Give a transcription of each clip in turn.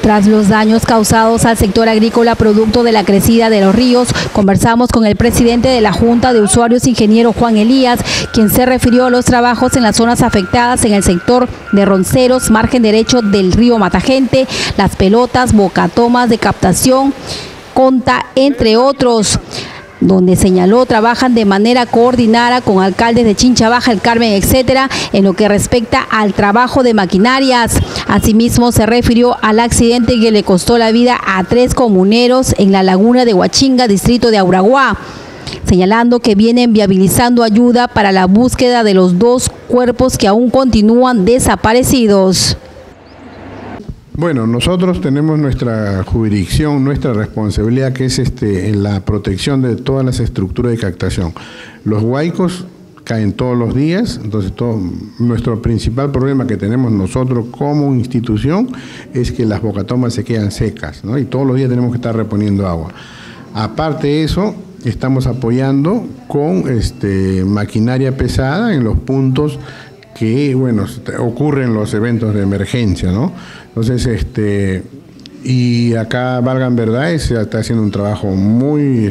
Tras los daños causados al sector agrícola producto de la crecida de los ríos, conversamos con el presidente de la Junta de Usuarios, ingeniero Juan Elías, quien se refirió a los trabajos en las zonas afectadas en el sector de Ronceros, margen derecho del río Matagente, Las Pelotas, Bocatomas de Captación, Conta, entre otros, donde señaló trabajan de manera coordinada con alcaldes de Chincha Baja, El Carmen, etcétera, en lo que respecta al trabajo de maquinarias. Asimismo, se refirió al accidente que le costó la vida a 3 comuneros en la laguna de Huachinga, distrito de Auraguá, señalando que vienen viabilizando ayuda para la búsqueda de los 2 cuerpos que aún continúan desaparecidos. Bueno, nosotros tenemos nuestra jurisdicción, nuestra responsabilidad, que es en la protección de todas las estructuras de captación. Los huaicos caen todos los días, entonces nuestro principal problema que tenemos nosotros como institución es que las bocatomas se quedan secas, ¿no? Y todos los días tenemos que estar reponiendo agua. Aparte de eso, estamos apoyando con maquinaria pesada en los puntos que, bueno, ocurren los eventos de emergencia, ¿no? Entonces, y acá, valgan verdades, se está haciendo un trabajo muy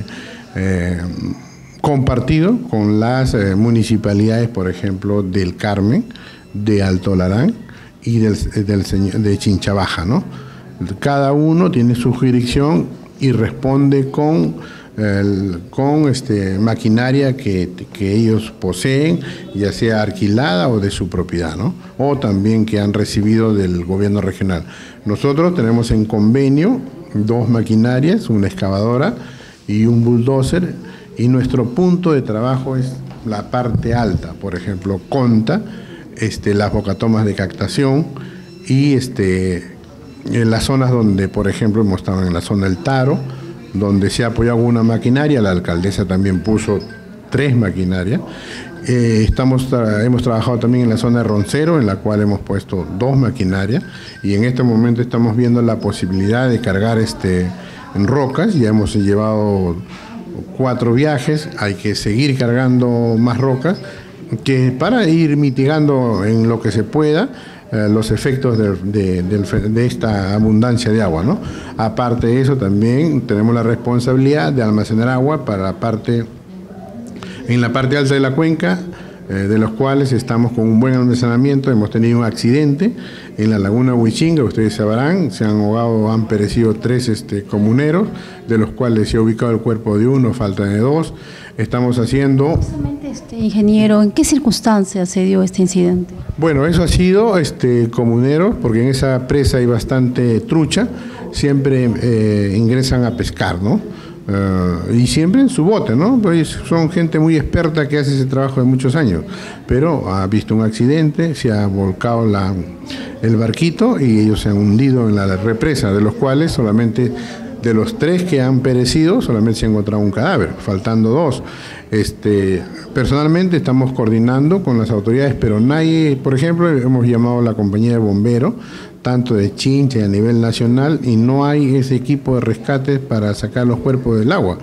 compartido con las municipalidades, por ejemplo, del Carmen, de Alto Larán y de Chincha Baja, ¿no? Cada uno tiene su jurisdicción y responde con maquinaria que ellos poseen, ya sea alquilada o de su propiedad, ¿no? O también que han recibido del gobierno regional. Nosotros tenemos en convenio 2 maquinarias, una excavadora y un bulldozer, y nuestro punto de trabajo es la parte alta, por ejemplo, Conta, las bocatomas de captación y en las zonas donde, por ejemplo, hemos estado en la zona del Taro, donde se ha apoyado una maquinaria, la alcaldesa también puso 3 maquinarias. Hemos trabajado también en la zona de Roncero, en la cual hemos puesto 2 maquinarias, y en este momento estamos viendo la posibilidad de cargar en rocas. Ya hemos llevado 4 viajes, hay que seguir cargando más rocas, que para ir mitigando en lo que se pueda los efectos de esta abundancia de agua, ¿no? Aparte de eso, también tenemos la responsabilidad de almacenar agua para en la parte alta de la cuenca, de los cuales estamos con un buen almacenamiento. Hemos tenido un accidente en la laguna Huachinga, ustedes sabrán, se han ahogado, han perecido 3 comuneros, de los cuales se ha ubicado el cuerpo de 1, faltan de 2. Estamos haciendo... Justamente, ingeniero, ¿en qué circunstancias se dio este incidente? Bueno, eso ha sido comuneros, porque en esa presa hay bastante trucha, siempre ingresan a pescar, ¿no? Y siempre en su bote, ¿no? Pues son gente muy experta que hace ese trabajo de muchos años, pero ha visto un accidente, se ha volcado el barquito y ellos se han hundido en la represa, de los cuales solamente de los 3 que han perecido, solamente se ha encontrado un cadáver, faltando 2. Personalmente estamos coordinando con las autoridades, pero nadie, por ejemplo, hemos llamado a la compañía de bomberos, tanto de Chincha y a nivel nacional, y no hay ese equipo de rescate para sacar los cuerpos del agua.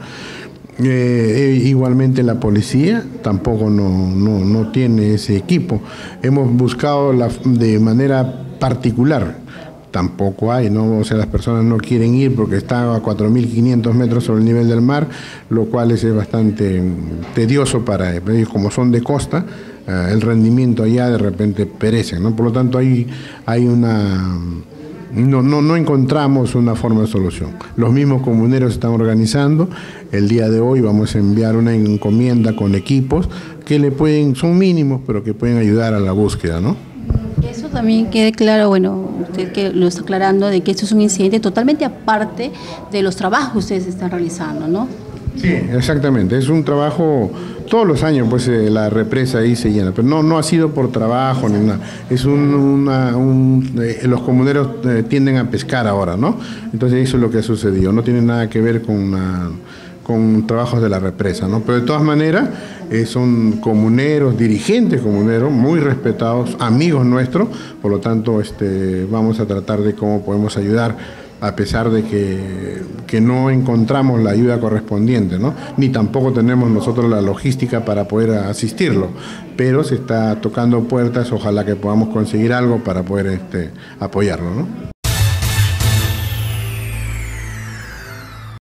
Igualmente la policía tampoco no tiene ese equipo. Hemos buscado de manera particular, tampoco hay, ¿no? O sea, las personas no quieren ir porque está a 4.500 metros sobre el nivel del mar, lo cual es bastante tedioso para ellos, como son de costa, el rendimiento allá de repente perece, ¿no? Por lo tanto, no encontramos una forma de solución. Los mismos comuneros se están organizando. El día de hoy vamos a enviar una encomienda con equipos que son mínimos, pero que pueden ayudar a la búsqueda, ¿no? Eso también quede claro, bueno, usted que lo está aclarando, de que esto es un incidente totalmente aparte de los trabajos que ustedes están realizando, ¿no? Sí, exactamente, es un trabajo, todos los años pues la represa ahí se llena, pero no ha sido por trabajo ni nada, es los comuneros tienden a pescar ahora, ¿no? Entonces eso es lo que ha sucedido, no tiene nada que ver con trabajos de la represa, ¿no? Pero de todas maneras son comuneros, dirigentes comuneros, muy respetados, amigos nuestros, por lo tanto vamos a tratar de cómo podemos ayudar, a pesar de que no encontramos la ayuda correspondiente, ¿no? Ni tampoco tenemos nosotros la logística para poder asistirlo, pero se está tocando puertas, ojalá que podamos conseguir algo para poder apoyarlo, ¿no?